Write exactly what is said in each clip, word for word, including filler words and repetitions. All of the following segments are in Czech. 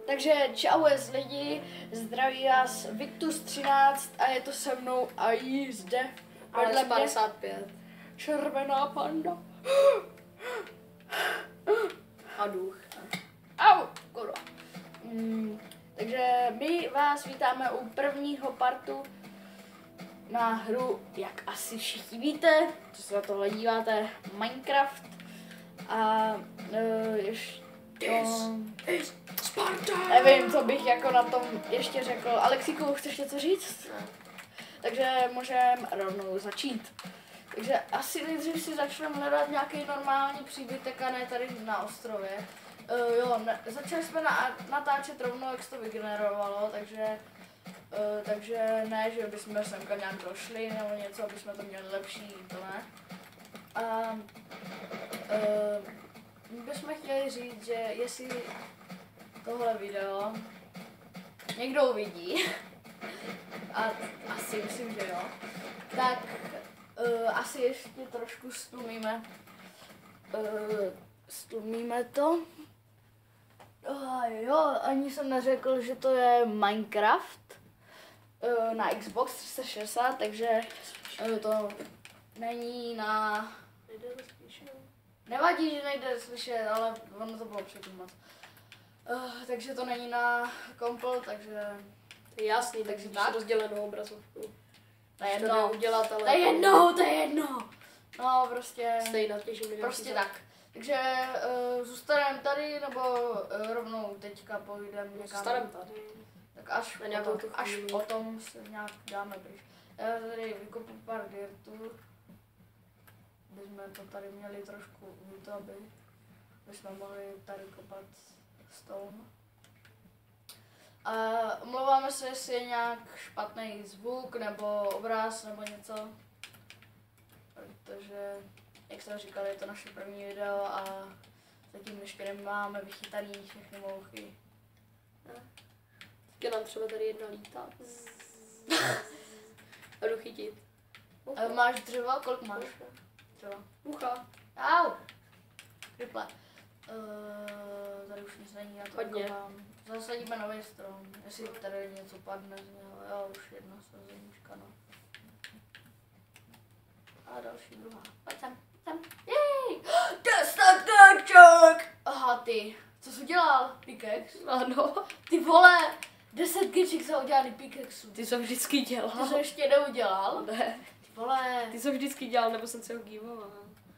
Takže čau lidi, zdraví vás Victus třináct a je to se mnou a jí zde vedle padesát pět. Červená panda. A duch. Au, kurva. Mm, takže my vás vítáme u prvního partu na hru, jak asi všichni víte, co se na tohle díváte, Minecraft. A uh, ještě Sparta! Nevím, co bych jako na tom ještě řekl. Alexíku, chceš něco říct? Ne. Takže můžeme rovnou začít. Takže asi nejdřív si začneme hledat nějaký normální příbytek a ne tady na ostrově. Uh, jo, ne, začali jsme na, natáčet rovnou, jak se to vygenerovalo, takže, uh, takže ne, že bychom semka nějak došli nebo něco, aby jsme to měli lepší, to ne. A uh, bychom chtěli říct, že jestli tohle video někdo uvidí, a asi myslím, že jo, tak uh, asi ještě trošku stlumíme, uh, stlumíme to. Uh, jo, ani jsem neřekl, že to je Minecraft uh, na Xbox tři sta šedesát, takže uh, to není na... Nevadí, že nejde slyšet, ale ono to bylo předtím moc. Uh, takže to není na kompl, takže... To je jasný, takže máš rozdělenou obrazovku. To je jedno, udělat, ale... to je jedno, to je jedno. No, prostě... Stejná těžím. Prostě tak. Takže uh, zůstaneme tady, nebo uh, rovnou teďka pojdeme někam. Zůstaneme tady. Tak až, Na potom, tu až chvíli. potom se nějak dáme pryč. Já tady vykopu pár dirtů. Bychom to tady měli trošku to, aby bychom mohli tady kopat stone. A omlouváme se, jestli je nějak špatný zvuk, nebo obraz, nebo něco. Protože, jak jsem říkal, je to naše první video a zatím ještě nemáme vychytaný všechny mouchy. Teď nám třeba tady jedna lítá. A jdu chytit. A máš dřevo? Kolik máš? Dřevo. Ucha. Au! Kriple. Uh, tady už nic není, já to Hodně. vykopám. Zasadíme nový strom, jestli tady něco padne z něho. Jo, už jedna sazenička, no. A další druhá. Pojď sem, sem. Jej! Deset Aha, ty. Co jsi udělal? Pickaxe? Ano. Ty vole! Deset geček za udělaný pickaxu. Ty jsi vždycky dělal. Ty jsi ještě neudělal? Ne. Ty vole! Ty jsi vždycky dělal, nebo jsem se ho dívala.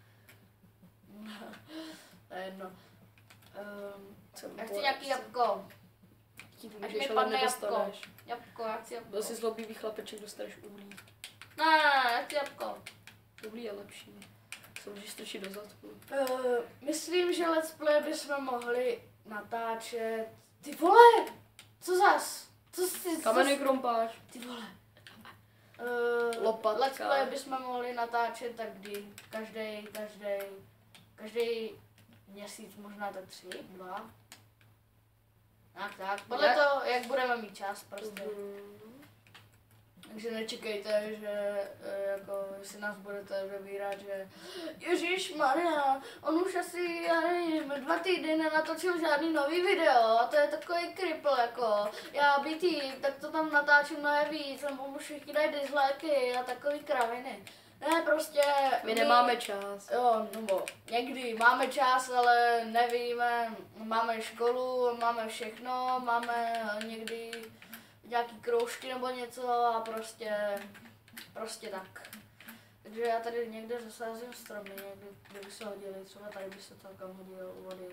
To je jedno. Um, Jsem já chci nějaký jabko. Až mi ale padne jabko. nedostaneš. Jabko, já chci jabko. Byl jsi zlobivý chlapeček, dostaneš uhlí. Ne, ne, ne, já chci jabko. Uhlí je lepší. Se můžeš strčit do zadku. Uh, myslím, že let's play bychom mohli natáčet. Ty vole! Co zas? Co jsi... Kamenný krompáč. Ty vole. Uh, Lopatka. Let's play bychom mohli natáčet tak kdy? Každý, každý, každý měsíc, možná tak tři, dva. Tak, tak. Podle Jak? toho, jak budeme mít čas prostě. Mhm. Takže nečekejte, že e, jako, jestli nás budete vybírat, že Ježíš Maria, on už asi, já nevím, dva týdny nenatočil žádný nový video a to je takový kripl, jako, já bytý, tak to tam natáčím mnohem víc, nebo mu všichni dají disliky a takový kraviny. Ne, prostě... My nemáme čas. Jo, nebo někdy máme čas, ale nevíme, máme školu, máme všechno, máme někdy nějaký kroužky nebo něco a prostě, prostě tak. Takže já tady někde zasázím stromy, někdy, kde by se hodili, třeba tady by se celkem hodil u vody.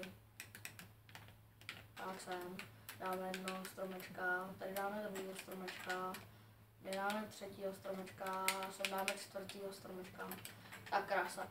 Tak sem, dáme jedno stromečka, tady dáme druhého stromečka, tady dáme třetího stromečka, sem dáme čtvrtýho stromečka. Tak krása.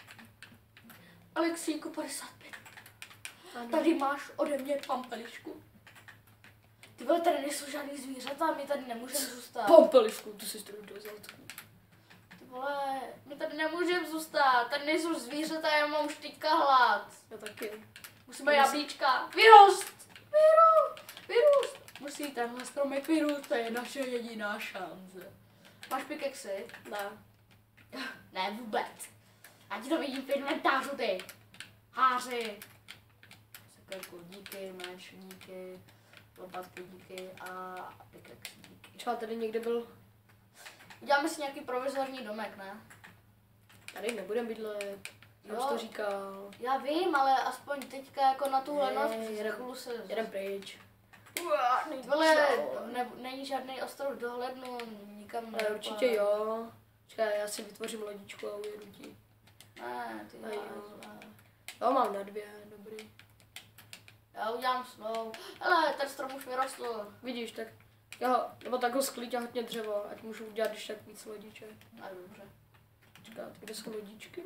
Alexíku padesát pět. Ano. Tady máš ode mě pampelišku. Ty vole, tady nejsou žádný zvířata, my tady nemůžeme zůstat. Pompelišku, tu si stroj do zadku. Ty vole, my tady nemůžeme zůstat, tady nejsou zvířata, já mám už teďka hlad. Já taky. Musíme jablíčka. Vyrůst! Vyrůst! Vyrůst! Musí tenhle stromek vyrůst, to je naše jediná šance. Máš pickaxy? Ne. Ne, vůbec. Já ti to vidím v inventářu, ty. Háři. Sekerku, díky, meč, díky. lopatky díky a pickaxe díky. Třeba tady někde byl, Uděláme si nějaký provizorní domek, ne? tady nebudem bydlet, já už Jo. to říkal. Já vím, ale aspoň teďka jako na tuhle Ne, noc, protože za jedem- chvíli se... Jedem pryč. Vole, ne, není žádný ostrov dohlednu, nikam Ale nedopadá. určitě jo. Čekaj, já si vytvořím lodičku a ujedu ti. Ne, ty A jo. jo. Jo, mám na dvě, dobrý. Já udělám snou. Hele, ten strom už vyrostl. Vidíš, tak jo, nebo tak ho sklíť a hodně dřevo, ať můžu udělat když tak víc lodiček. A dobře. Čekat, kde jsou lodičky?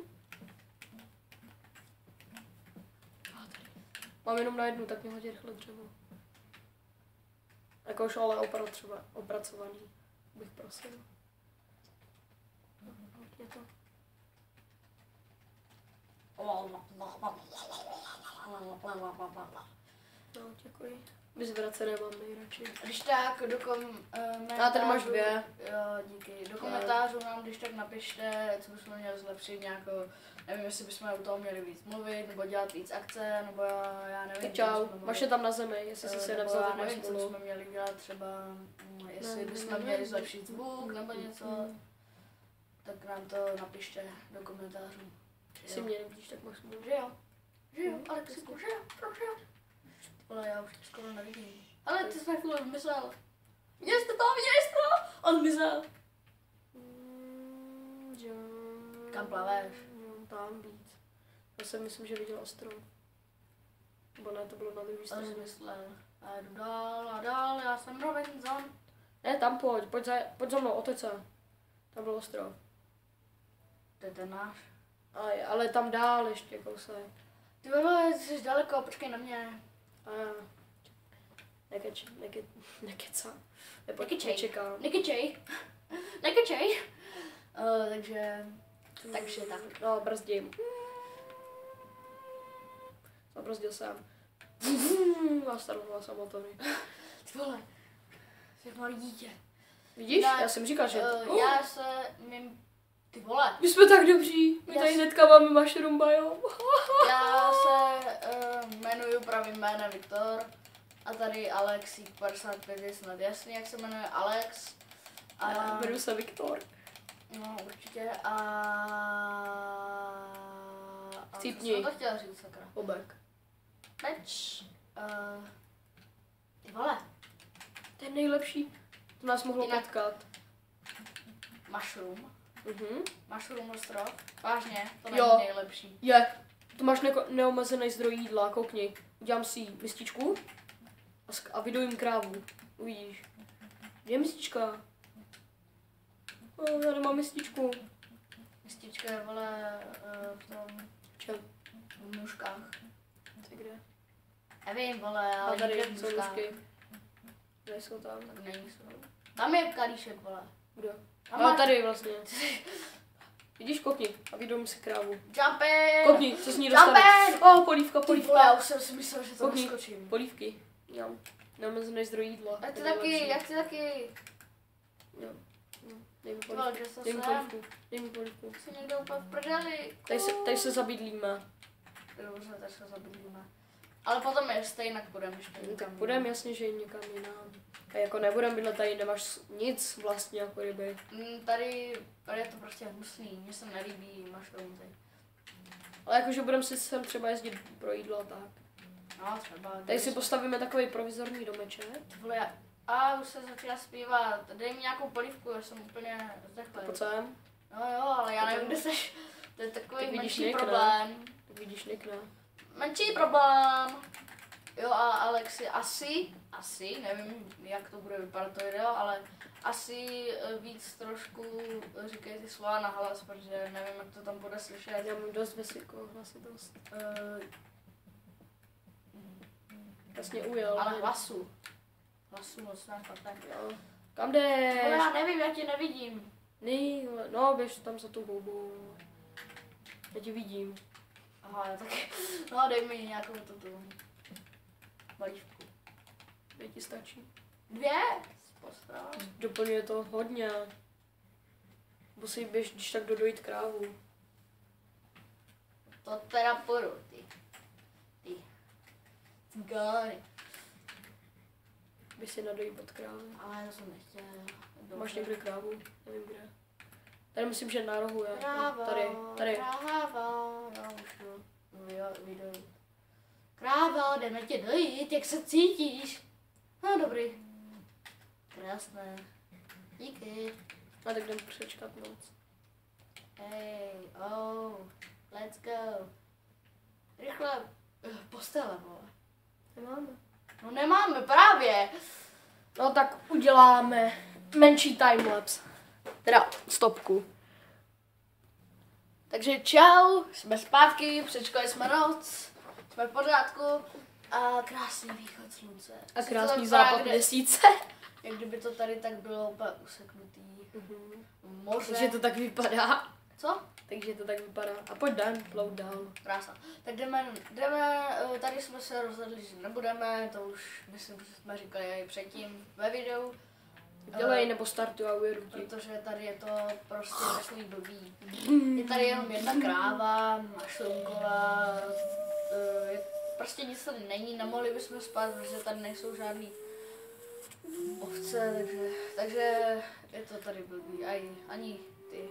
A tady. Mám jenom na jednu, tak mi hodně rychle dřevo. Jako už ale opra třeba opracovaný, bych prosil. Hodně to. No, děkuji. Vyzvracené mám nejradši. Když tak do komentářů... A tady máš dvě. Jo, díky. Do komentářů nám když tak napište, co bychom měli zlepšit nějakou... Nevím, jestli bychom u toho měli víc mluvit, nebo dělat víc akce, nebo já, já nevím. Tak co čau, bychom máš mohli- je tam na zemi, jestli jsi Eh, se nebo nevzal, já tak máš nevím, co spolu. bychom měli dělat třeba, mm, jestli Ne, bychom ne, měli ne. zlepšit zvuk nebo něco, tak nám to napište do komentářů. Že Jestli jo. mě nevidíš, tak máš smůlu. Že jo, že jo, Alexiku, že jo, že jo. Ale já už tě skoro nevidím. Ale ty jsi na chvíli zmizel. Viděli jste to, viděli jste to? On zmizel. Mm, že... Kam plaveš? No, tam víc. Já jsem myslím, že viděl ostrov. Nebo ne, to bylo na druhé On straně. zmizel. A jdu dál a dál, já jsem Robinson. Ne, tam pojď, pojď za, pojď za mnou, otoč se. Tam byl ostrov. To je ten náš. Ale, ale tam dál ještě kousek. Ty vole, jsi daleko, počkej na mě. A nekeč, neke, nekeca. Nebo Nekečej. nečekám. Nekečej. Nekečej. Uh, takže, takže tak. No, brzdím. Zabrzdil jsem. A startoval jsem motory. Ty vole, jsi jak malý dítě. Vidíš? Já- Já jsem říkal, že... Uh, já se mým... Ty vole. My jsme tak dobří. My Já tady s- hnedka máme mushroom biome. Já se uh, jmenuji pravým jménem Viktor. A tady Alexík padesát pět je snad jasný, jak se jmenuje Alex. A A jmenuji se Viktor. no určitě a... a Chcípni. co jsem to chtěla říct, sakra. Obek. Meč. Uh, ty vole, To je nejlepší. To nás mohlo Jinak- potkat. mushroom. Mhm. Mushroom ostrov. Vážně, to Jo. není nejlepší. Je. Tu máš neko- neomezený zdroj jídla, koukni. Udělám si mističku a, sk- a vydojím krávu. Uvidíš. Kde je mistička? O, já nemám mističku. Mistička je, vole, uh, v tom, Čem? v nůžkách. To je kde? Nevím, vole, A ale tady někde v jsou nůžkách. nůžky. Kde jsou tam? Tak není jsou. Tam je kalíšek, vole. Kdo? Tam No máš- tady vlastně. Vidíš, kopni a vydojím si krávu. Jumpin! Kopni, co s ní dostaneš? Jumpin! O, polívka, Ty vole, polívka. já už jsem si myslel, že to Koukni. naskočím. Polívky. Já mám neomezený zdroj jídla. Já chci To je taky, nejlepší. já chci taky. Jo. No, dej mi Ty vole, polívku. že se Dej mi sem. polívku. Dej mi polívku. Jsi někde úplně v prdeli. Tady se, tady se zabydlíme. Dobře, tak se zabydlíme. Ale potom je stejně půjdeme ještě Tak někam. půjdeme jasně, že někam jinam. A jako nebudem bydlet tady, nemáš s- nic vlastně jako ryby. Mm, Tady, tady je to prostě hnusný, mně se nelíbí mushroom tady. Ale jakože budeme si sem třeba jezdit pro jídlo a tak. No třeba. Tady si postavíme takový provizorní domeček. Ty vole, já- a už se začala zpívat. Dej mi nějakou polívku, já jsem úplně zdechlý. Pojď sem. No jo, ale já nevím, kde seš. To je takový Tak vidíš menší Nick, ne? problém. Tak vidíš, Nick, ne? Menší problém. Jo a Alexi asi, asi, nevím jak to bude vypadat to video, ale asi eh, víc trošku říkej ty slova na hlas, protože nevím jak to tam bude slyšet. Já mám dost vysokou hlasitost. Eh, Vlastně ujel. ale hlasu. Hlasu moc ne, fakt ne. Jo. Kam Ale jdeš? já nevím, já tě nevidím. Nej, no běž tam za tou houbou. Já tě vidím. Aha, já taky. No dej mi nějakou tu balíčku. Dvě ti stačí. Dvě? Posral. Doplňuje to hodně. Musí běž, když tak dodojit krávu. To teda půjdu, ty. Ty. Cigány. by si nadojít od krávy. Ale já jsem nechtěl. Dobře. Máš někde krávu? Nevím kde. Tady myslím, že na rohu je. Kráva, Tady, tady. kráva, já už jdu. Video, video. Kráva, jdeme tě dojít, jak se cítíš? No dobrý. Krásné. Díky. A tak jdem přečkat noc. Hej, oh, let's go. Rychle. Uh, postele, vole. Nemáme. No nemáme, právě. No tak uděláme menší timelapse. Teda stopku. Takže čau, jsme zpátky, přečkali jsme noc, jsme v pořádku a krásný východ slunce. A Sice krásný to západ vypadá, měsíce. Jak kdyby to tady tak bylo úplně useknutý. Mhm. Moře. Takže to tak vypadá. Co? Takže to tak vypadá. A pojď dál, plout dál. Krása. Tak jdeme, jdeme, eh, tady jsme se rozhodli, že nebudeme, to už myslím, že jsme říkali i předtím ve videu. Dělej nebo startuj a ujedu ti. Protože tady je to prostě takový blbý. Je tady jenom jedna kráva, mašlunková, eh, je- prostě nic tady není, nemohli bychom spát, protože tady nejsou žádný ovce, takže, takže je to tady blbý. Aj, ani ty,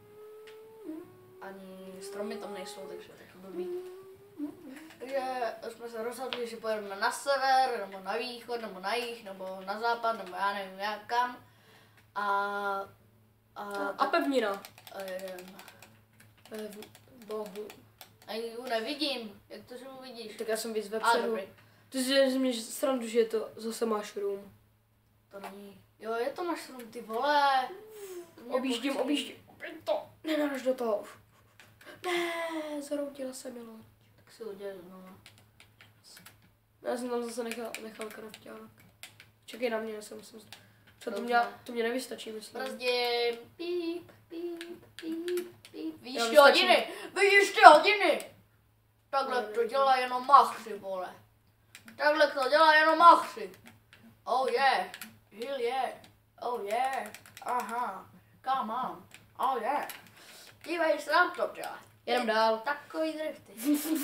ani stromy tam nejsou, takže taky blbý. Takže jsme se rozhodli, že pojedeme na sever, nebo na východ, nebo na jih, nebo na západ, nebo já nevím jak kam. A, a, A pevnina. a jedem. Eh, Bohu. A ji nevidím, jak to, že ho vidíš? Tak já jsem víc Ale vepředu. dobrý, Ty si že mě srandu, že je to zase mushroom. to není. Jo, je to mushroom, ty vole. Mě Objíždím, pochcí. objíždím. Opět to. Nenáš do toho. Ne, zhroutila se Milo. Tak si udělej znovu. Já jsem tam zase nechal, nechal krafťák. Čekej na mě, já se musím... Třeba to, Dobře. mě, to mě nevystačí, myslím. Brzdím. Píp, píp, píp, píp. Víš Jo, ty vystačí. hodiny, víš ty hodiny. Takhle to dělá jenom machři, vole. Takhle to dělá jenom machři. Oh yeah, hell yeah, oh yeah, aha, come on, oh yeah. Dívej se nám to dělat. Jedem dál. Takový drifty.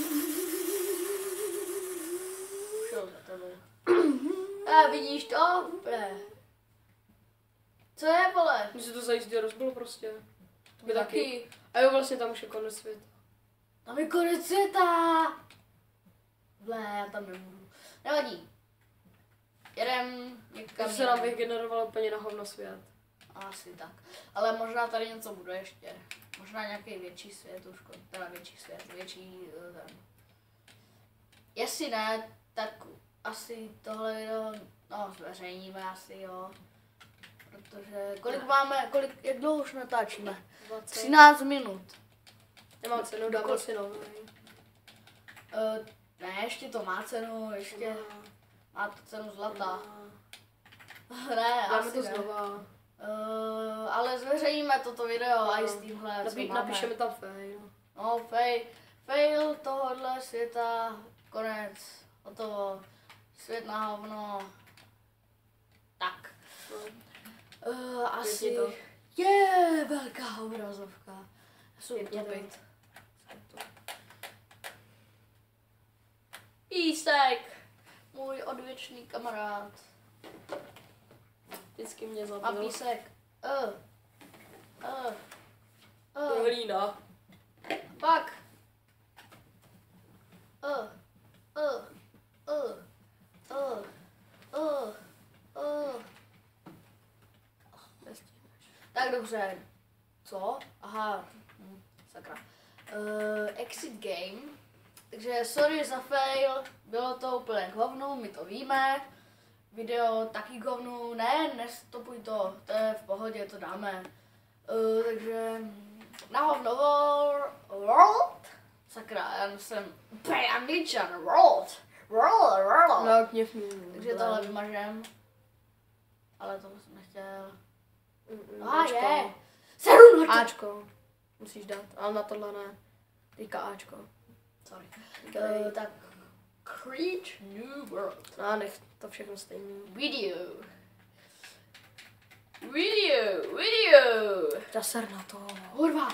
Šel za tebou. A vidíš to? Ble. Co je, vole? Mně se to zajízdě rozbilo prostě. To by Taky. taky. A jo, vlastně tam už je konec světa. Tam je konec světa. Ble, já tam nebudu. Nevadí. Jedem někam. To se nám vygenerovalo úplně na hovno svět. Asi tak. Ale možná tady něco bude ještě. Možná nějaký větší svět už, teda větší svět, větší eh, ten. Jestli ne, tak asi tohle video, no zveřejníme asi jo. Protože kolik máme, kolik, jak dlouho už natáčíme? dvacet. třináct minut. Nemá cenu, dáme si nový. Uh, ne, ještě to má cenu, ještě má to cenu zlata. Ne, Dáme asi to ne. znova. Uh, ale zveřejníme toto video a i s tímhle, co Napí, máme. napíšeme tam fail. No, fail, fail tohohle světa, konec, hotovo, svět na hovno. Tak. No. Uh, asi Pěkně to. je velká obrazovka. Jsou Pěkně to. utopit. Písek, můj odvěčný kamarád. Vždycky mě A zabil. písek. Uh. Uh. To Uh. hlína. Pak. Uh. Uh. Uh. Uh. Uh. Uh. Tak dobře. Co? Aha. Hm, sakra. Uh, exit game. Takže sorry za fail. Bylo to úplně k hovnu, my to víme. Video taky k hovnu. Ne, nestopuj to. To je v pohodě, to dáme. Uh, takže na hovno world. World? Sakra, já jsem úplně angličan. World. World, world. No, kněv mi. Takže tohle vymažem. Ale to jsem nechtěl. Mm, No a Ačko. je. Seru na to. Ačko. Musíš dát, ale na tohle ne. Teďka Ačko. Sorry. Dělej. Uh, tak. Create new world. A nech to všechno stejný. Video. Video. Video. Zaser na to. Kurva.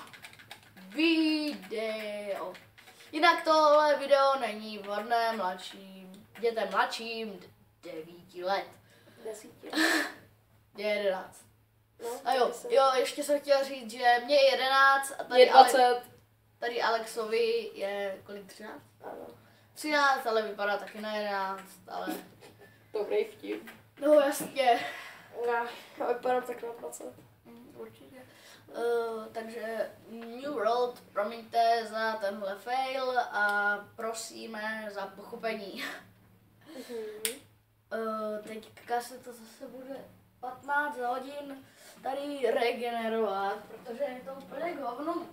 Video. Jinak tohle video není vhodné mladším, dětem mladším devíti let. Desítě. Je jedenáct. No, A jo, jsem. jo, ještě jsem chtěla říct, že mě je jedenáct a Je tady, Ale, dvacet. tady Alexovi je kolik, třináct? Ano. třináct, ale vypadá taky na jedenáct, ale... Dobrý vtip. No jasně. Já, já vypadám tak na dvacet. Mm, určitě. Uh, takže New World, promiňte za tenhle fail a prosíme za pochopení. Mhm. Uh, teďka se to zase bude patnáct hodin tady regenerovat, protože je to úplně hovno.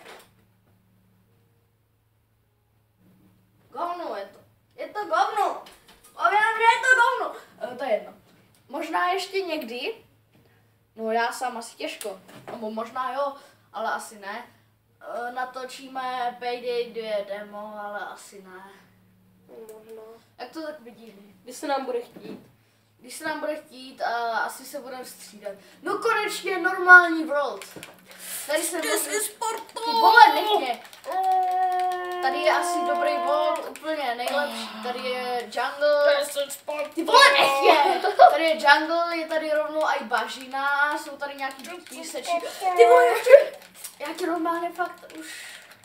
Govno je to. Je to govno. Povím, že je to govno. Uh, to je jedno. Možná ještě někdy, no já sám asi těžko, nebo možná jo, ale asi ne. Uh, natočíme Payday dva demo, ale asi ne. Možná. Jak to tak vidím? Kdy se nám bude chtít? Když se nám bude chtít, a asi se budeme střídat. No konečně normální world. Tady se můžu... sportu! Ty vole, nech mě. Tady je asi dobrý world, úplně nejlepší. Tady je jungle. Ty vole, nech mě. Tady je jungle, je tady rovnou i bažina, jsou tady nějaký písečky. Ty vole, já tě, já tě normálně fakt už...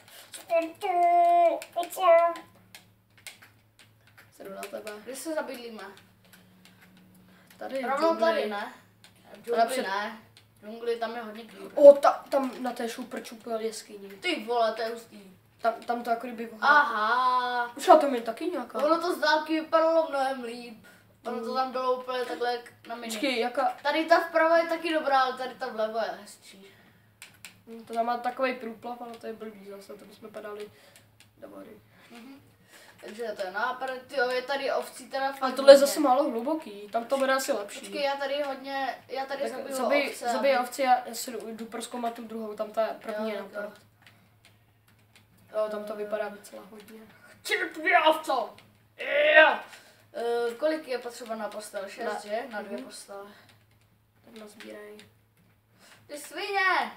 Sedu na tebe. Kde se zabydlíme? Tady je Rovnou džungli. tady, ne? V džungli Napřed- ne. V džungli tam je hodně klíp. O, ta, tam na té šupr čupel jeskyni. Ty vole, to je hustý. Tam, tam to jako kdyby... Aha. Už na tom je taky nějaká. Ono to z dálky vypadalo mnohem líp. Ono to tam bylo úplně takhle jak na mini. Počkej, jaká... Tady ta vpravo je taky dobrá, ale tady ta vlevo je hezčí. To tam má takový průplav, ale to je blbý zase, to bychom padali do vody. Mhm. Takže to je nápad, tyjo, je tady ovcí teda fakt Ale tohle je hodně. zase málo hluboký, tam to bude asi lepší. Počkej, já tady hodně, já tady Tak zabiju zabij, ovce. zabij ovci, já, já si jdu, jdu prozkoumat tu druhou, tam ta je první Jo, je tak na jo. Jo, tam to vypadá docela hodně. Čertvě ovco! Jo! Uh, kolik je potřeba na postel? Šest, Na- že? Na dvě Mhm. postele. Tak nazbírej. Ty svině!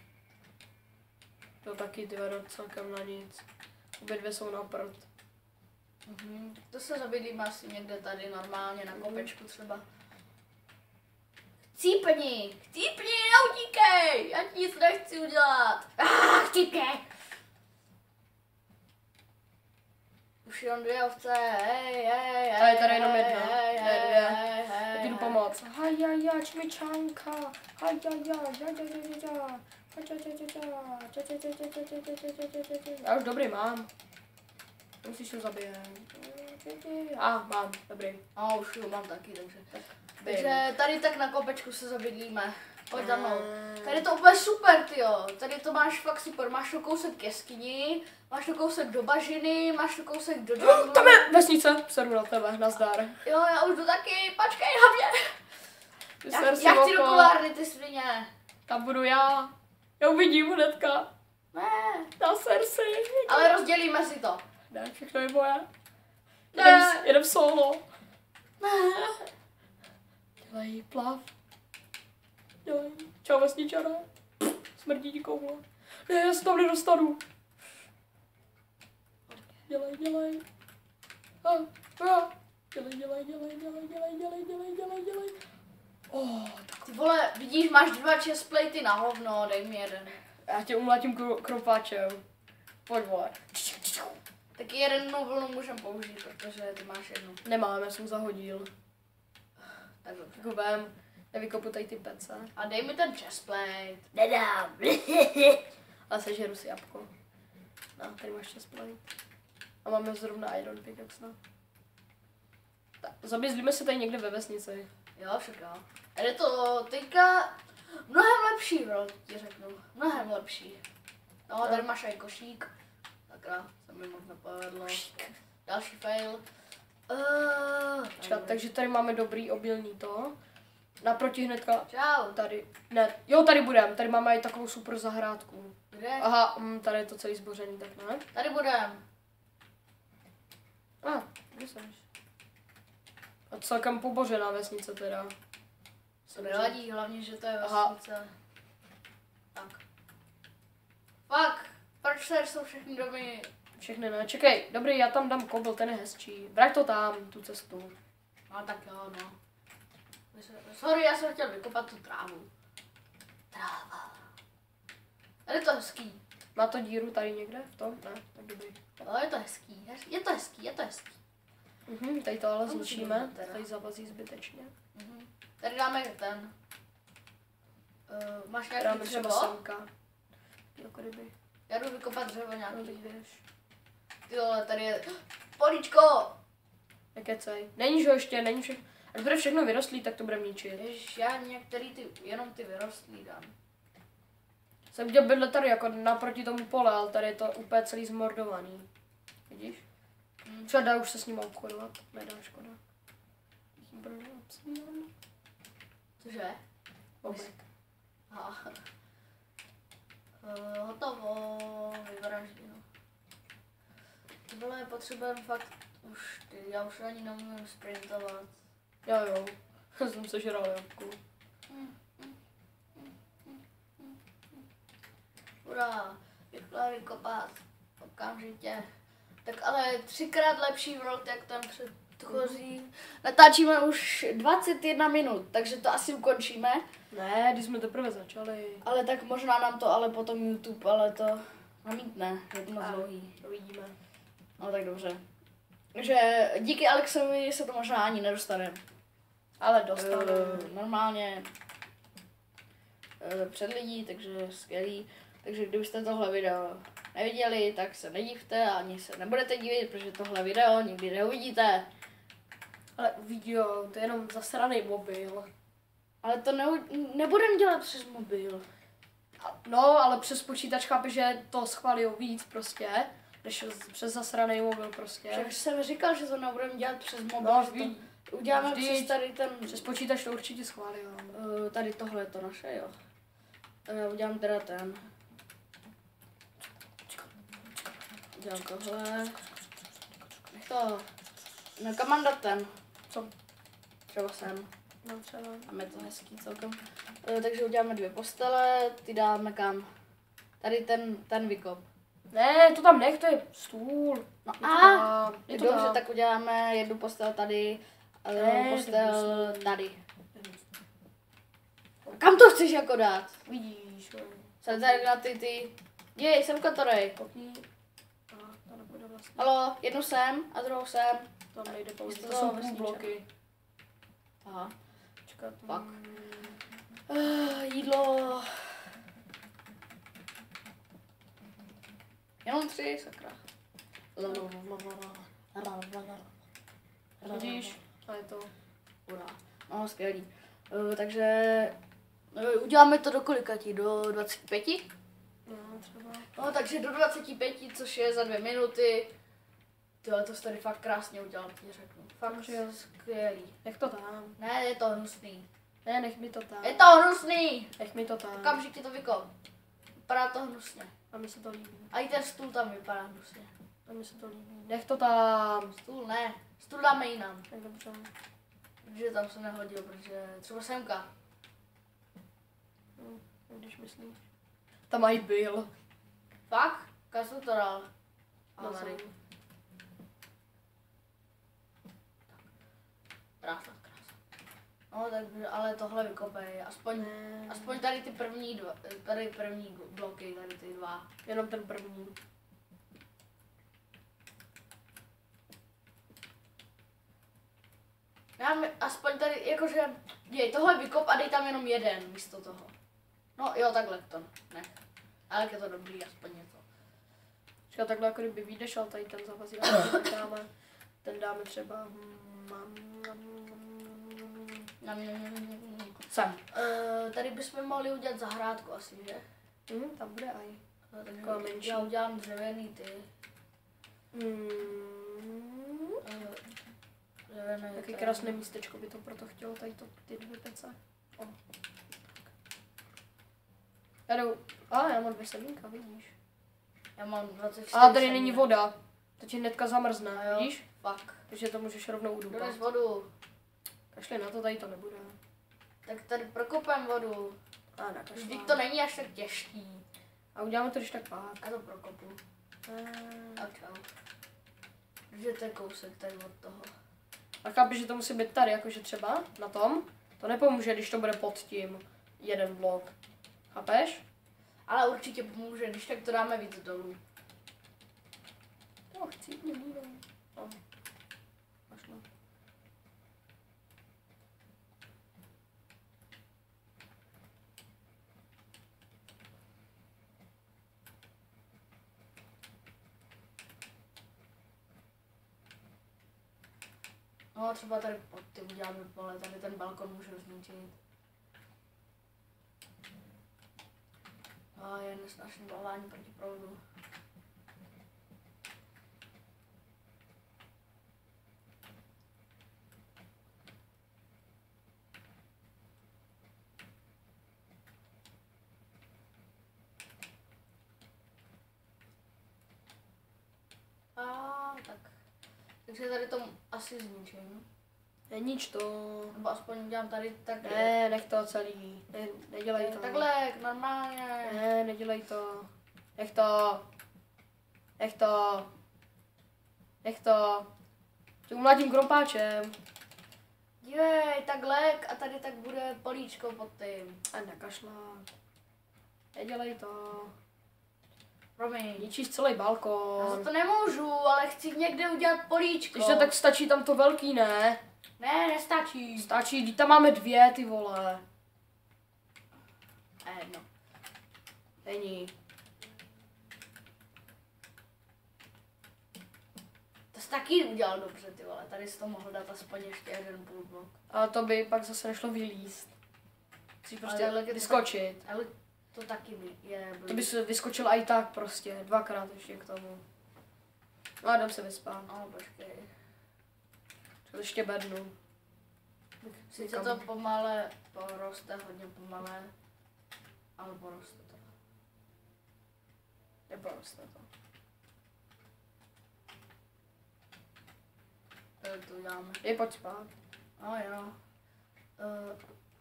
To taky ty vado celkem na nic. Obě dvě jsou na prd. Mhm. To se zabydlíme asi někde tady normálně na kopečku třeba. Chcípni! Chcípni, neutíkej! Já ti nic nechci udělat! Ah, chcípni! Už jenom dvě ovce, hej, hej, hej. A je tady jenom hej, jedna. hej, Ne, hej, dvě. hej, hej, Tak jdu hej. pomoct. Hajaja, čmičánka. Hajaja, jajajaja. Já už dobrý mám. Musíš to zabít. A, mám, dobrý. A už ho mám taky, takže. Bym. Takže tady tak na kopečku se zabydlíme. Pojď za mnou. Tady je to úplně super, tyjo. Tady to máš fakt super. Máš to kousek k jeskyni, máš to kousek do bažiny, máš to kousek do jungle. Tam je vesnice, sedu na tebe, nazdar. Jo, já už jdu taky, počkej na mě. Ty Já, ser si já chci do oko. kovárny, ty svině. Tam budu já. Já uvidím hnedka. Ne, Na ser si. ale rozdělíme si to. Ne, všechno je moje. Ne. Jedem, jedem solo. Ne. Dělej, plav. Dělej. Čau vesničané. Smrdí ti koule. Ne, já se tam nedostanu. Dělej, dělej. A, a. Dělej, dělej, dělej, dělej, dělej, dělej, dělej, dělej, dělej. Oh, Ty vole, vidíš, máš dva chestplaty na hovno, dej mi jeden. já tě umlátím kro- kropáčem. Pojď, vole. Taky jednu vlnu můžem použít, protože ty máš jednu. Nemám, já jsem zahodil. Tak dobře. Tak ho vem. Nevykopu tady ty pece. A dej mi ten chestplate. Nedám. Ale sežeru si jabko. No, tady máš chestplate. A máme zrovna iron pickaxe, no. Tak, zabězlíme se tady někde ve vesnici. Jo, však jo. A je to teďka mnohem lepší, bro, ti řeknu. Mnohem lepší. No, tady máš i košík. Sakra, se mi moc nepovedlo. Další fail. Uh, Čekat, takže tady máme dobrý obilný to. Naproti hnedka Čau. tady. Ne, jo, tady budem. Tady máme i takovou super zahrádku. Kde? Aha, mm, tady je to celý zbořený, tak ne? Tady budem. A, ah, kde jsi? A celkem pobořená vesnice teda. To nevadí, hlavně, že to je Aha. vesnice. Tak. Fak, proč tady jsou všechny domy? Všechny ne. Čekej, dobrý, já tam dám kobl, ten je hezčí. Vrať to tam, tu cestu. No tak jo, no. Sorry, já jsem chtěl vykopat tu trávu. Tráva. Ale je to hezký. Má to díru tady někde v tom? Ne, tak dobrý. Jo, je to hezký. Je to hezký, je to hezký. Mhm, tady to ale To musí zničíme. být teda. Tady zavazí zbytečně. Mhm. Tady dáme ten. Uh, máš nějaký Dáme třeba dřevo? semka. Jako ryby. Já jdu vykopat dřevo No, nějaký. teď běž. Ty vole, tady je... Políčko! Nekecej. Není, že ještě, není všechno. Až bude všechno vyrostlý, tak to bude ničit. Ježiš, já některý ty, jenom ty vyrostlý dám. Jsem viděl bydle tady jako naproti tomu pole, ale tady je to úplně celý zmordovaný. Vidíš? Hm. Třeba dá už se s ním obchodovat. Nedá, škoda. Cože? Bobek. Aha. Uh, hotovo, vyvražděno. Ty vole, potřebujeme fakt už ty, já už ani neumím sprintovat. Jo, jo. Jsem sežral jabku. Ura, rychle vykopat, okamžitě. Tak ale třikrát lepší vrot, jak ten předchozí. Natáčíme už dvacet jedna minut, takže to asi ukončíme. Ne, když jsme teprve začali. Ale tak možná nám to ale potom YouTube, ale to namítne, je to moc A. dlouhý. To vidíme. No tak dobře. Takže díky Alexovi se to možná ani nedostane. Ale dostane. Uh, normálně uh, před lidí, takže skvělý. Takže kdybyste tohle video neviděli, tak se nedívte a ani se nebudete divit, protože tohle video nikdy neuvidíte. Ale video, to je jenom zasraný mobil. Ale to ne, nebudem dělat přes mobil. No, ale přes počítač chápeš, že to schválí víc prostě, než přes zasraný mobil prostě. Však jsem říkal, že to nebudeme dělat přes mobil, No, že ví, to uděláme vždyť přes tady ten... přes počítač to určitě schválí, jo. Uh, tady tohle je to naše, jo. Uh, udělám teda ten. Udělám tohle. Nech to. No kam mám dát ten? Co? Třeba sem. No třeba. Máme to hezký celkem. Uh, takže uděláme dvě postele, ty dáme kam? Tady ten, ten vykop. Ne, to tam nech, to je stůl. No Je to a, tam, je to dobře, tam. tak uděláme jednu postel tady a Ne, druhou postel to tady. Kam to chceš jako dát? Vidíš, jo. Jsem tady na ty ty... Jej, jsem kotorej. Kopni. A to nepůjde vlastně. Halo, jednu sem a druhou sem. Tam nejde pouze, Místo to toho jsou půl vesnička. bloky. Aha. Čekat. Pak. mm, Uh, jídlo. Jenom tři, sakra. Vidíš? A je to. Ura. No, skvělý. Uh, takže uh, uděláme to do kolikati? Do dvacet pět? No, třeba. No, takže do dvacet pět, což je za dvě minuty. Tyhle, to jsi tady fakt krásně udělal, ti řeknu. Fakt, že je skvělý. Nech to tam. Ne, je to hnusný. Ne, nech mi to tam. Je to hnusný! Nech mi to tam. Okamžitě to vykop. Vypadá to hnusně. A mi se to líbí. A i ten stůl tam vypadá hnusně. A mi se to líbí. Nech to tam. Stůl ne. Stůl dáme jinam. Tak dobře. Protože tam se nehodil, protože třeba semka. Hm, když myslíš. Tam mají byl. Fakt? Kam jsem to dal? No, A tady. Krása, krása. No, tak, ale tohle vykopej. Aspoň, Ne. aspoň tady ty první dva, tady první bloky, tady ty dva. Jenom ten první. Já mi, aspoň tady, jakože, děj, tohle vykop a dej tam jenom jeden místo toho. No jo, takhle to nech. Ale jak je to dobrý, aspoň něco. Říká takhle, jako kdyby vyjdeš, ale tady ten zavazí, ale ten dáme, ten dáme třeba... hm, Nam, nam, nam, nam, nam. Sem. Uh, tady bychom mohli udělat zahrádku asi, že? Mhm, tam bude aj. No, tak Taková menší. já udělám dřevěný ty. Mm, Uh, dřevěné taky tady. krásné místečko by to proto chtělo, tady to, ty dvě pece. O. Já jdu, a já mám dvě semínka, vidíš. Já mám dvacet čtyři. A tady není semínek. voda, to ti hnedka A zamrzne, jo, vidíš? Fakt. Takže to můžeš rovnou udupat. Dones vodu. Kašli na to, tady to nebude. Tak tady prokopem vodu. A ne, kašli. Vždyť to není až tak těžký. A uděláme to když tak pak. Já to prokopu. Eh, A čau. Že to je kousek tady od toho. A chápeš, že to musí být tady, jakože třeba na tom. To nepomůže, když to bude pod tím jeden blok. Chápeš? Ale určitě pomůže, když tak to dáme víc dolů. Jo, chci mě mít. No. Až no. No třeba tady pod tím uděláme pole, tady ten balkon můžu zničit. A je nesnažný volání proti proudu. A tak. Takže tady to asi zničím. Nenič to. Nebo aspoň udělám tady tak. Ne, nech to celý. Ne, nedělej to. Takhle, normálně. Ne, nedělej to. Nech to. Nech to. Nech to. Tě umlátím krompáčem. Dívej, takhle a tady tak bude políčko pod tím. A nakašlá. Nedělej to. Promiň. Ničíš celý Já balkon. za to nemůžu, ale chci někde udělat políčko. Když to tak stačí tam to velký, ne? Ne, nestačí. Stačí, když tam máme dvě, ty vole. A jedno. Není. To jsi taky udělal dobře, ty vole. Tady jsi to mohl dát aspoň ještě jeden půl blok. Ale to by pak zase nešlo vylízt. Musíš prostě takhle je to vyskočit. Ale to taky je blbý. To bys vyskočil i tak prostě, dvakrát ještě k tomu. No a jdem se vyspat. No, počkej. To ještě bednu. Sice to pomale poroste, hodně pomale, ale poroste to. Neporoste to. Tady to uděláme. Je, pojď spát. No jo. Uh,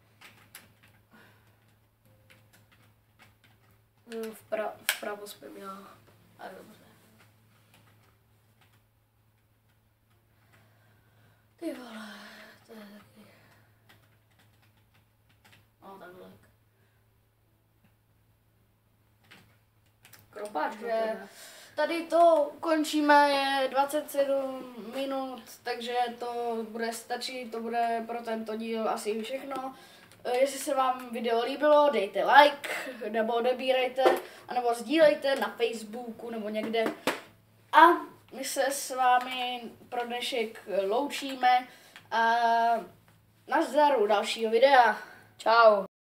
Mm, Vpra- vpravo spím já. a dobře. Ty vole, to je taky. No takhle. Kropáč, Takže tady to ukončíme, je dvacet sedm minut, takže to bude stačit, to bude pro tento díl asi všechno. Eh, Jestli se vám video líbilo, dejte like, nebo odebírejte, anebo sdílejte na Facebooku nebo někde. A my se s vámi pro dnešek loučíme a nazdar u dalšího videa. Čau.